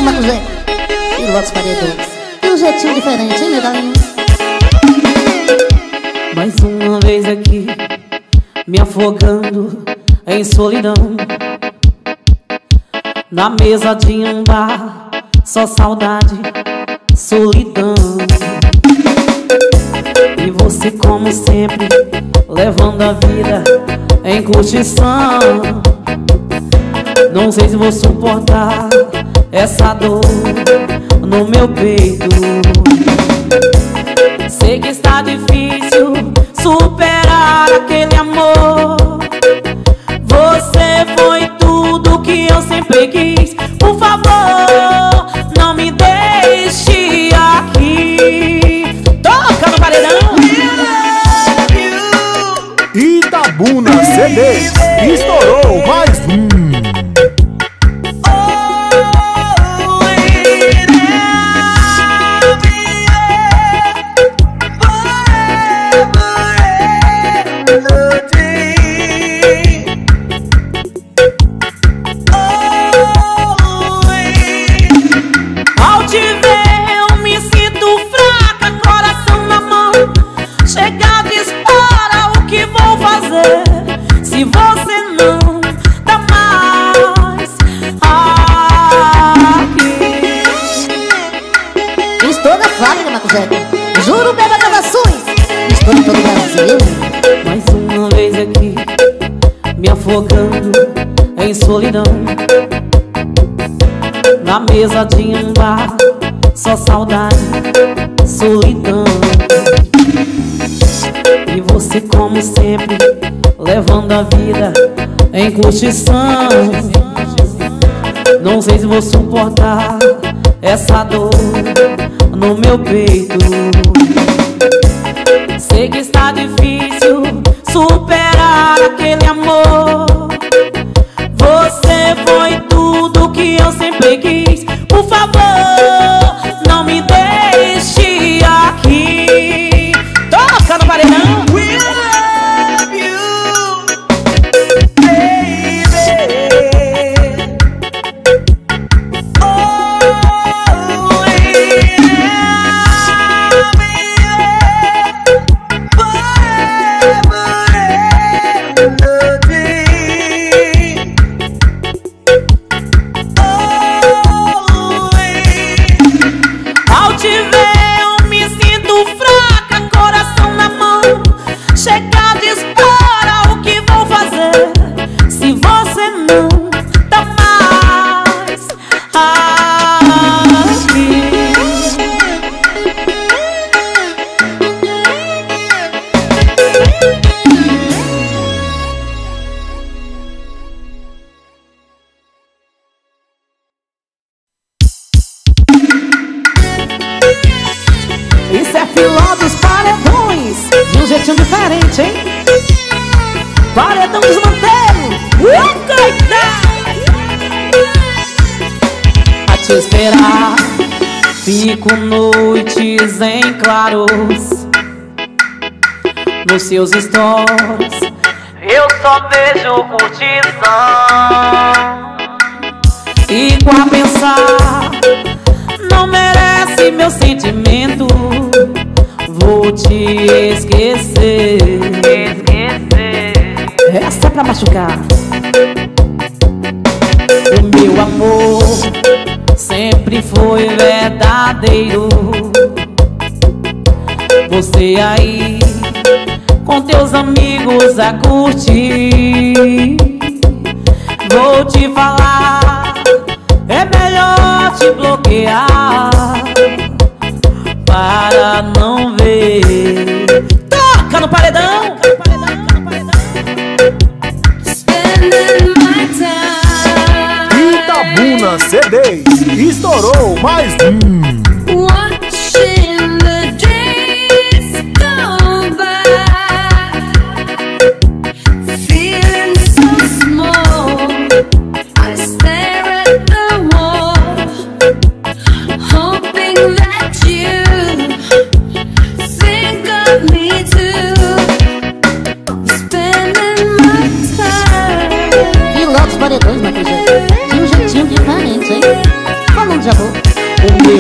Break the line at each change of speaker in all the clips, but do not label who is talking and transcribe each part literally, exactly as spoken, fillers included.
Macuzé. Pilotos paredões. E um jeitinho diferente, hein, meu galinho?
Mais uma vez aqui, me afogando em solidão. Na mesa de um bar, só saudade, solidão. E você como sempre, levando a vida em curtição. Não sei se vou suportar essa dor no meu peito. Sei que está difícil superar aquele amor. Você foi tudo que eu sempre quis. Por favor, não me deixe aqui. Toca no paredão.
Itabuna C Ds estourou mais um.
Se você não tá mais aqui.
Estou na fábrica, Macuzé. Juro, beba das ações. Estou em todo o Brasil.
Mais uma vez aqui, me afogando em solidão. Na mesa de um bar, só saudade, solidão. E você como sempre, levando a vida em curtição. Não sei se vou suportar essa dor no meu peito. Sei que está difícil superar aquele amor. Você foi tudo que eu sempre quis. Por favor, não me deixe aqui. Toca no paredão. Isso é filó dos paredões, de um jeitinho diferente, hein? Paredão desmantelo. Uh, a te esperar, fico noites em claros. Nos seus stories eu só vejo curtição. Fico a pensar, não merece meu sentimento. Vou te esquecer. Esquecer. Essa é pra machucar. O meu amor sempre foi verdadeiro. Você aí com teus amigos a curtir. Vou te falar, é melhor te bloquear para não ver. Toca no paredão.
Itabuna C Ds estourou mais um.
Pilotos paredões, Macuzé. De um jeitinho diferente, hein? Falando de amor.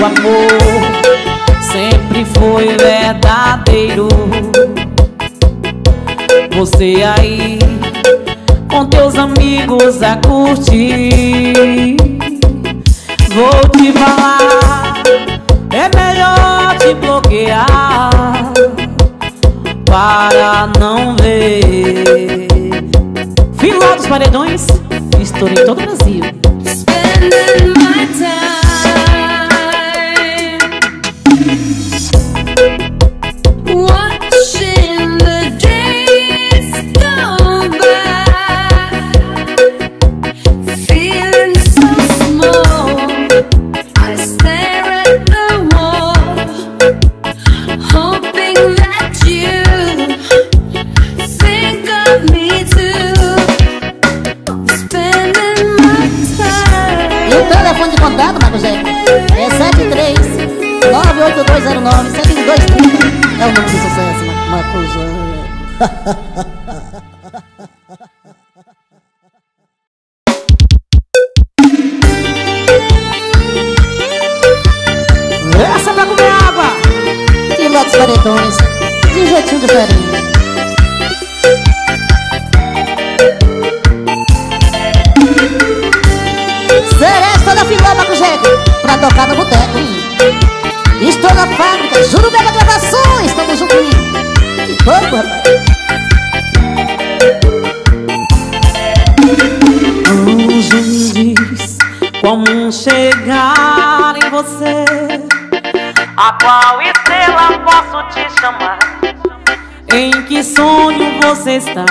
o amor sempre foi verdadeiro. Você aí com teus amigos a curtir, vou te falar, é melhor te bloquear para não ver. Filó dos Paredões, estourei em todo o Brasil.
Spending my time watching the days go by, feeling so small. I stare at the wall, hoping that you think of me too. Spending my time.
E o telefone de contato, Marco Zé, é sete três nove oito dois zero nove sete dois três zero. É o nome de sucesso, Marco Zé.
Essa é pra comer água.
Filó dos Paredões, de um jeitinho diferente. Seresta da Filó, Marco Zé, pra tocar no boteco. Estou na fábrica, juro mega gravações, tamo junto comigo. Que pouco, rapaz.
Anjo me diz como chegar em você, a qual estrela posso te chamar, em que sonho você está.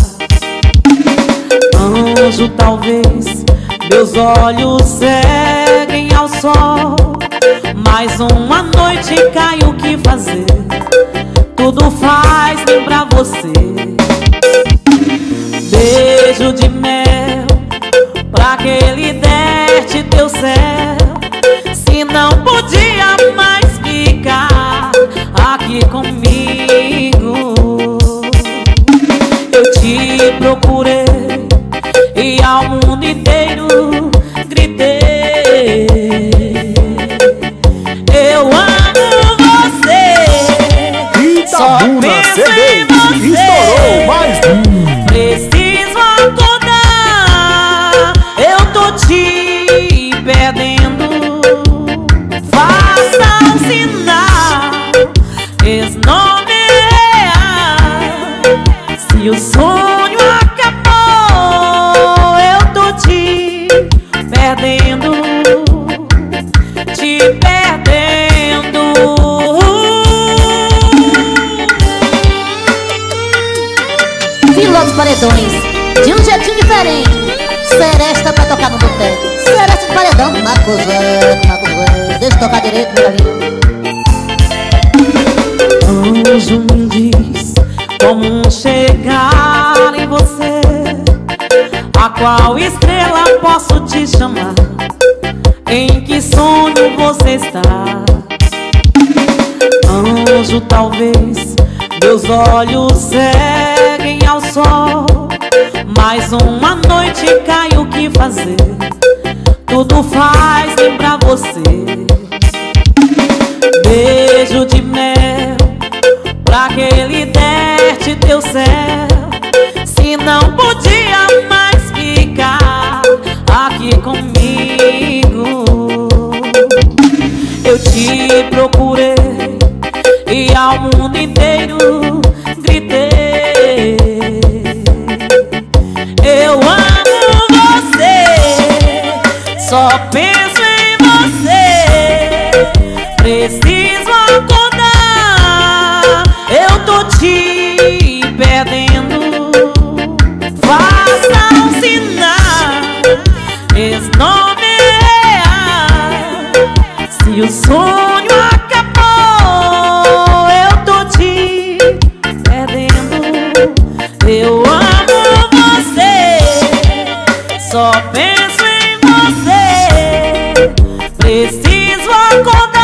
Anjo, talvez meus olhos seguem ao sol, mais uma noite cai o que fazer, tudo faz lembrar você. Beijo de mel pra que ele deste teu céu, se não podia mais ficar aqui comigo. Eu te procurei e ao mundo inteiro gritei: eu amo você.
Itabuna C Ds estourou mais um.
Preciso acordar, eu tô te perdendo. Faça um sinal, esse nome é real. Se o sonho acabou, eu tô te perdendo, te perdendo.
Filó dos Paredões, de um jeitinho diferente. Seresta pra tocar no boteco. Seresta de paredão, Marco Zé, Marco Zé. Deixa eu tocar direito, meu amigo.
Anjo me diz como chegar em você, a qual estrela posso te chamar, em que sonho você está. Anjo, talvez meus olhos seguem ao sol, mais uma noite cai o que fazer, tudo faz lembrar você. Beijo de mel pra que ele deste teu céu, se não podia mais ficar aqui comigo. Eu te procurei e ao mundo inteiro gritei: eu amo você, só penso em você. Preciso acordar, eu tô te perdendo. Faça um sinal, esse nome é real. Se o sonho acabou, eu tô te perdendo. Eu amo você, só penso em você. Preciso acordar,